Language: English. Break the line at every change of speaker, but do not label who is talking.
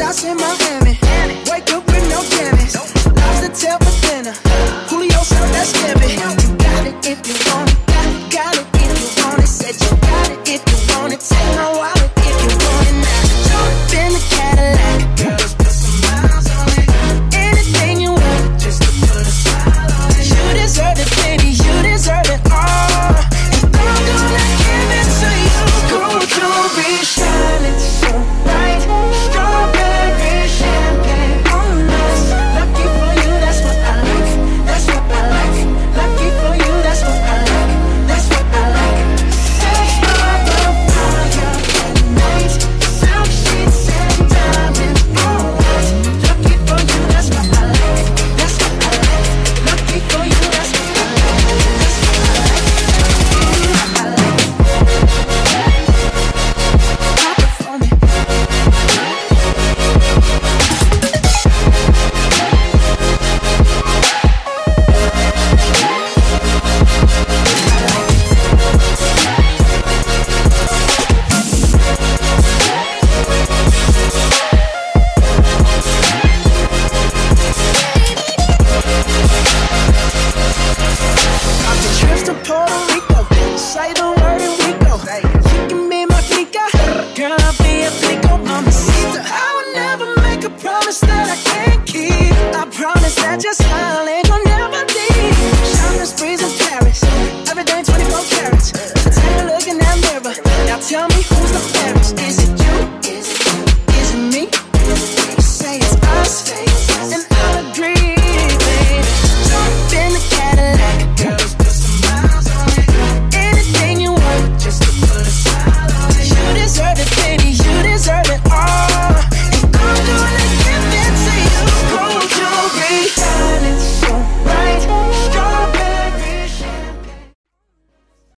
house in Miami. Wake up with no jammies. Lobster tail for dinner. Julio served that scampi. You got it if you want it. Got it if you want it. Said you got it if you want it. Take my wallet if you want it now. Jump in the Cadillac. Girls, put some miles on it. Anything you want, just to put a smile on it. You deserve it, baby. You deserve it all. And I'm gonna give it to you. Gold jewelry shining so bright. Strawberry champagne on us. Lucky for you, that's what I like. That's what I like. Lucky for you, that's what I like. That's what I like. Sex by the fire at night. Silk sheets and diamonds all white. Lucky for you, that's what I like. That's what I like. Lucky for you, that's what I like. That's what I like. I like it. Pop it for me. Trips to Puerto Rico, say the word and we go. You can be my flica, girl, I'll be a flico, mamacita. I would never make a promise that I can't keep. I promise that your smile ain't gonna never leave. Shopping sprees in Paris, everything 24 carats. Take a look in that mirror, now tell me